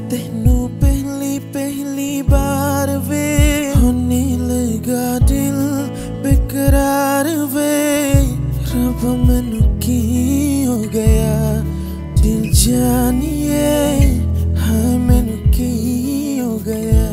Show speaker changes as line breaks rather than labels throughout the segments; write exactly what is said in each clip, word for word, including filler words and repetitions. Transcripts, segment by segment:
तेनू पहली पहली बार वे होने लगा दिल बेकरार वे। रब मैनू की हो गया दिल जानिए, हाँ मैनू की हो गया।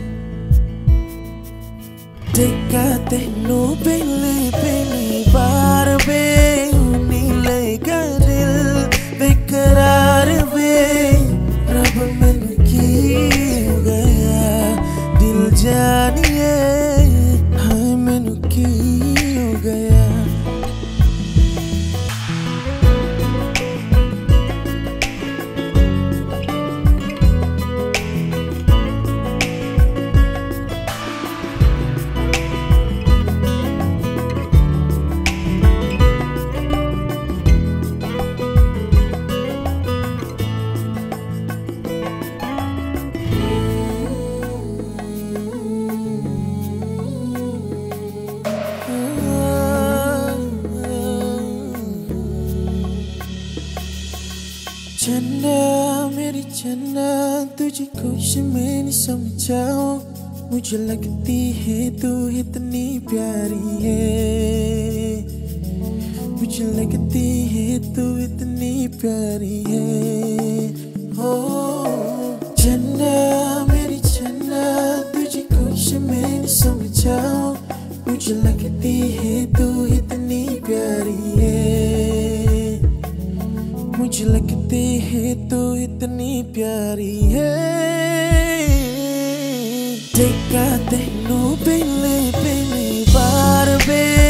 देखा तेनू पहली पहली बार वे होने लगा दिल बेकरार वे। रब मैनू की हो गया दिल जानिए, हाँ मैनू की हो गया। चन्ना मेरी चन्ना तुझे कुछ मैं नहीं समझाऊं, मुझे लगती है तू इतनी प्यारी है। मुझे लगती है तू इतनी प्यारी है। हो चन्ना मेरी चन्ना तुझे कुछ मैं नहीं समझाऊं, मुझे लगती है तू इतनी प्यारी है। मुझे लगती है तू इतनी प्यारी है। देखा तेनू पहले पहली बार वे